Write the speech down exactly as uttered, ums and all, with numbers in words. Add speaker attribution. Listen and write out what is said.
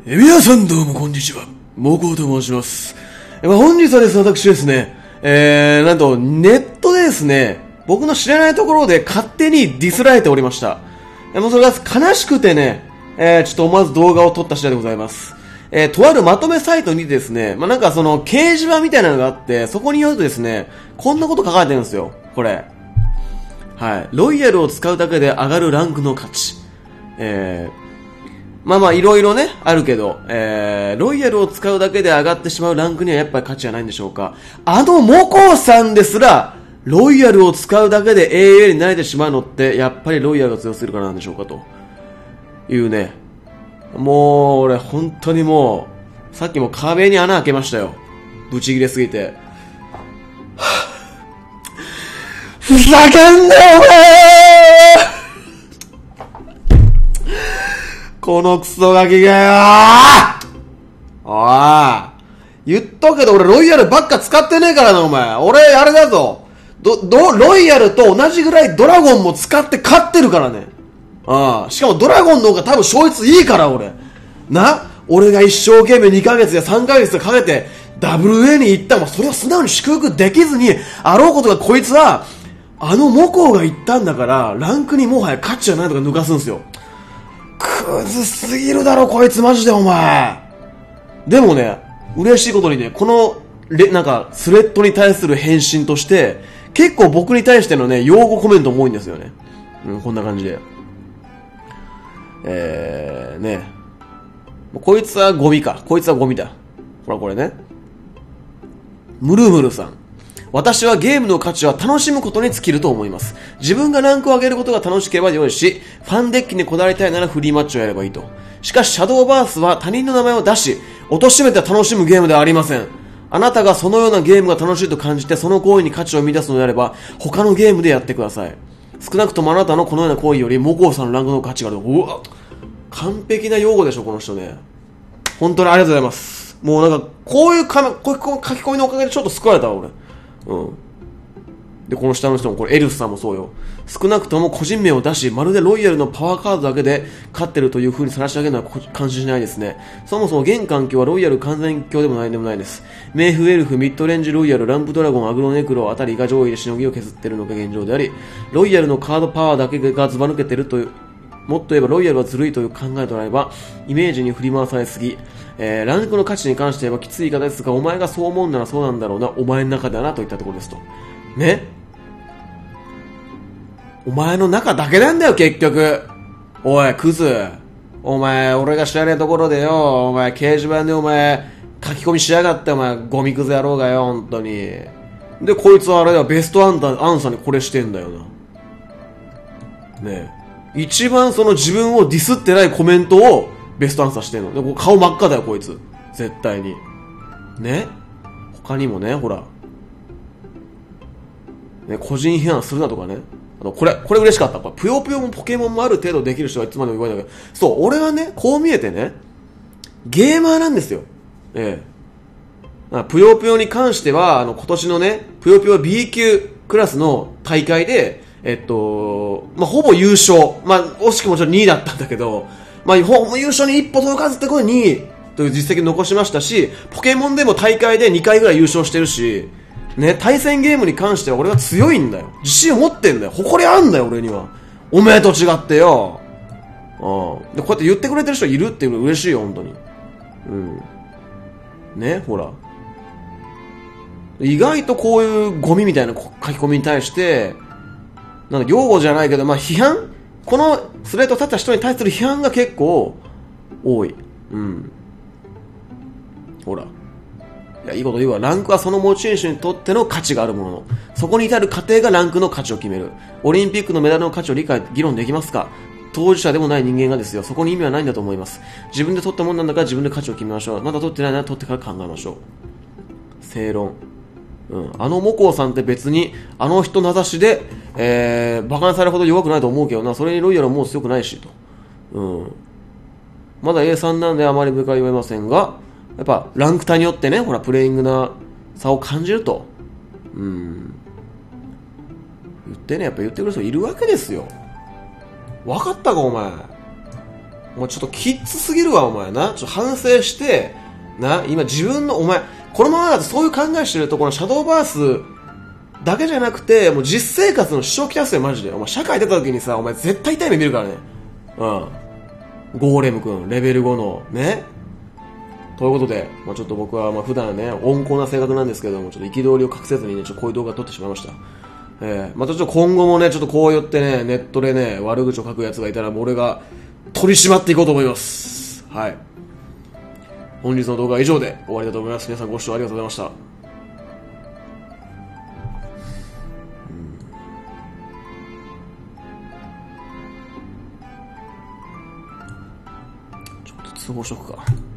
Speaker 1: え、皆さんどうもこんにちは。モコと申します。え、まあ、本日はですね、私ですね、えー、なんと、ネットでですね、僕の知らないところで勝手にディスられておりました。え、もうそれが悲しくてね、えー、ちょっと思わず動画を撮った次第でございます。えー、とあるまとめサイトにですね、まあ、なんかその、掲示板みたいなのがあって、そこによるとですね、こんなこと書かれてるんですよ、これ。はい。ロイヤルを使うだけで上がるランクの価値。えー、まあまあいろいろね、あるけど、えー、ロイヤルを使うだけで上がってしまうランクにはやっぱり価値はないんでしょうか。あのモコさんですら、ロイヤルを使うだけで エーエー に慣れてしまうのって、やっぱりロイヤルが強すぎるからなんでしょうかと。いうね。もう、俺本当にもう、さっきも壁に穴開けましたよ。ブチ切れすぎて。ふざけんなよお前このクソガキがよーおい言っとくけど俺ロイヤルばっか使ってねえからなお前。俺あれだぞ。ど、ど、ロイヤルと同じぐらいドラゴンも使って勝ってるからね。ああ。しかもドラゴンの方が多分勝率いいから俺。な俺が一生懸命にかげつやさんかげつかけて ダブルエー に行ったもそれを素直に祝福できずにあろうことがこいつはあのモコが言ったんだからランクにもはや価値はないとか抜かすんすよ。クズすぎるだろこいつマジでお前。でもね、嬉しいことにね、このレなんかスレッドに対する返信として結構僕に対してのね擁護コメントも多いんですよね。うん、こんな感じで。えーね、こいつはゴミか。こいつはゴミだ。ほらこれね。ムルムルさん。私はゲームの価値は楽しむことに尽きると思います。自分がランクを上げることが楽しければ良いし、ファンデッキにこだわりたいならフリーマッチをやればいいと。しかし、シャドーバースは他人の名前を出し、貶めて楽しむゲームではありません。あなたがそのようなゲームが楽しいと感じて、その行為に価値を生み出すのであれば、他のゲームでやってください。少なくともあなたのこのような行為より、モコウさんのランクの価値がある。うわ、完璧な用語でしょ、この人ね。本当にありがとうございます。もうなんか、こういうかこういう書き込みのおかげでちょっと救われたわ、俺。うん。で、この下の人も、これエルスさんもそうよ。少なくとも個人名を出し、まるでロイヤルのパワーカードだけで勝ってるという風に晒し上げるのは感心しないですね。そもそも現環境はロイヤル完全境でもないでもないです。メイフエルフ、ミッドレンジロイヤル、ランプドラゴン、アグロネクロあたりが上位でしのぎを削っているのが現状であり、ロイヤルのカードパワーだけがずば抜けてるという、もっと言えばロイヤルはずるいという考えとなれば、イメージに振り回されすぎ、えー、ランクの価値に関して言えばきつい言い方ですが、お前がそう思うならそうなんだろうな、お前の中ではなといったところですと。ね、お前の中だけなんだよ結局。おいクズ、お前俺が知らねえところでよ、お前掲示板でお前書き込みしやがってお前ゴミクズ野郎がよ本当に。でこいつはあれだよ、ベストアンタアンサーにこれしてんだよな。ねえ、一番その自分をディスってないコメントをベストアンサーしてんの。でこう顔真っ赤だよこいつ絶対にね。他にもね、ほらね、個人批判するなとかね。あの、これ、これ嬉しかった。ぷよぷよもポケモンもある程度できる人はいつまでも言われたけど、そう、俺はね、こう見えてね、ゲーマーなんですよ。ええ。ぷよぷよに関しては、あの、今年のね、ぷよぷよ ビー 級クラスの大会で、えっと、まあ、ほぼ優勝。まあ、惜しくもちろんにいだったんだけど、まあ、ほぼ優勝に一歩届かずってこれにいという実績を残しましたし、ポケモンでも大会でにかいぐらい優勝してるし、ね、対戦ゲームに関しては俺は強いんだよ。自信を持ってんだよ。誇りあんだよ、俺には。おめえと違ってよ。うん。で、こうやって言ってくれてる人いるっていうの嬉しいよ、本当に。うん。ね、ほら。意外とこういうゴミみたいな書き込みに対して、なんか擁護じゃないけど、まあ批判、このスレッド立った人に対する批判が結構多い。うん。ほら。いや、いいこと言うわ。ランクはその持ち主にとっての価値があるもの。そこに至る過程がランクの価値を決める。オリンピックのメダルの価値を理解、議論できますか？当事者でもない人間がですよ。そこに意味はないんだと思います。自分で取ったもんなんだから自分で価値を決めましょう。まだ取ってないなら取ってから考えましょう。正論。うん。あのモコウさんって別に、あの人名指しで、えー、馬鹿にされるほど弱くないと思うけどな。それにロイヤルはもう強くないし、と。うん。まだ エースリー なんであまり部下は言えませんが、やっぱランク帯によってね、ほらプレイングな差を感じると、うん、言ってね、やっぱ言ってくる人いるわけですよ。分かったかお前。 もうちょっとキッズすぎるわ、お前な。ちょっと反省して、な、今自分の、お前、このままだとそういう考えしてると、このシャドーバースだけじゃなくて、もう実生活の支障をきたすよ、マジで。お前、社会出た時にさ、お前絶対痛い目見るからね。うん。ゴーレム君、レベルごの、ね。ということで、まあ、ちょっと僕はまあ普段ね、温厚な性格なんですけども、ちょっと憤りを隠せずにね、ちょっとこういう動画を撮ってしまいました。えー、またちょっと今後もね、ちょっとこう言ってね、ネットでね、悪口を書く奴がいたら、もう俺が取り締まっていこうと思います。はい。本日の動画は以上で終わりだと思います。皆さんご視聴ありがとうございました。ちょっと通報しとくか。